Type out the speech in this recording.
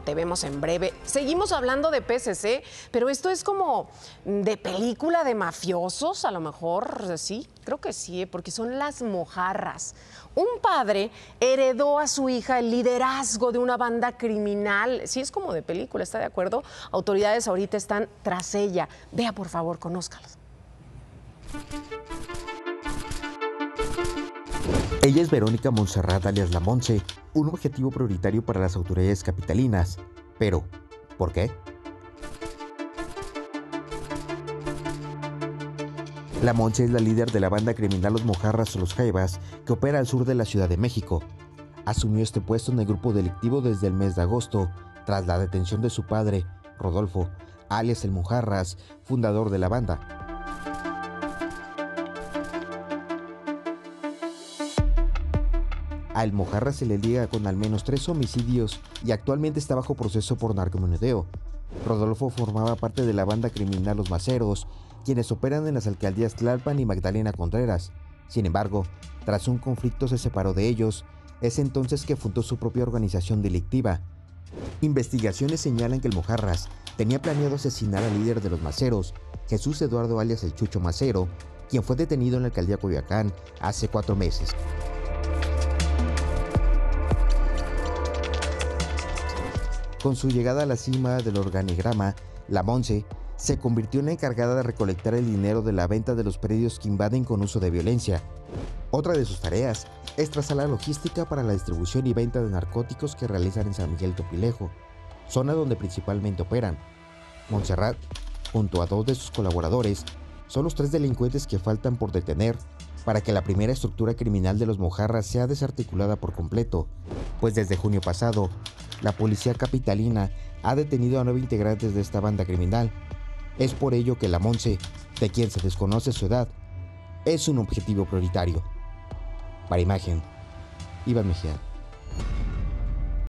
Te vemos en breve. Seguimos hablando de peces, ¿eh? Pero esto es como de película de mafiosos, a lo mejor, sí, creo que sí, porque son las mojarras. Un padre heredó a su hija el liderazgo de una banda criminal. Sí, es como de película, ¿está de acuerdo? Autoridades ahorita están tras ella. Vea, por favor, conózcalos. Ella es Verónica Montserrat, alias La Monse, un objetivo prioritario para las autoridades capitalinas. Pero, ¿por qué? La Monse es la líder de la banda criminal Los Mojarras o Los Jaivas, que opera al sur de la Ciudad de México. Asumió este puesto en el grupo delictivo desde el mes de agosto, tras la detención de su padre, Rodolfo, alias El Mojarras, fundador de la banda. A El Mojarras se le liga con al menos 3 homicidios y actualmente está bajo proceso por narcomenudeo. Rodolfo formaba parte de la banda criminal Los Maceros, quienes operan en las alcaldías Tlalpan y Magdalena Contreras. Sin embargo, tras un conflicto se separó de ellos. Es entonces que fundó su propia organización delictiva. Investigaciones señalan que El Mojarras tenía planeado asesinar al líder de Los Maceros, Jesús Eduardo alias El Chucho Macero, quien fue detenido en la alcaldía Coyoacán hace 4 meses. Con su llegada a la cima del organigrama, La Monse se convirtió en la encargada de recolectar el dinero de la venta de los predios que invaden con uso de violencia. Otra de sus tareas es trazar la logística para la distribución y venta de narcóticos que realizan en San Miguel Topilejo, zona donde principalmente operan. Montserrat, junto a 2 de sus colaboradores, son los 3 delincuentes que faltan por detener para que la primera estructura criminal de Los Mojarras sea desarticulada por completo, pues desde junio pasado, la policía capitalina ha detenido a 9 integrantes de esta banda criminal. Es por ello que La Monse, de quien se desconoce su edad, es un objetivo prioritario. Para Imagen, Iván Mejía.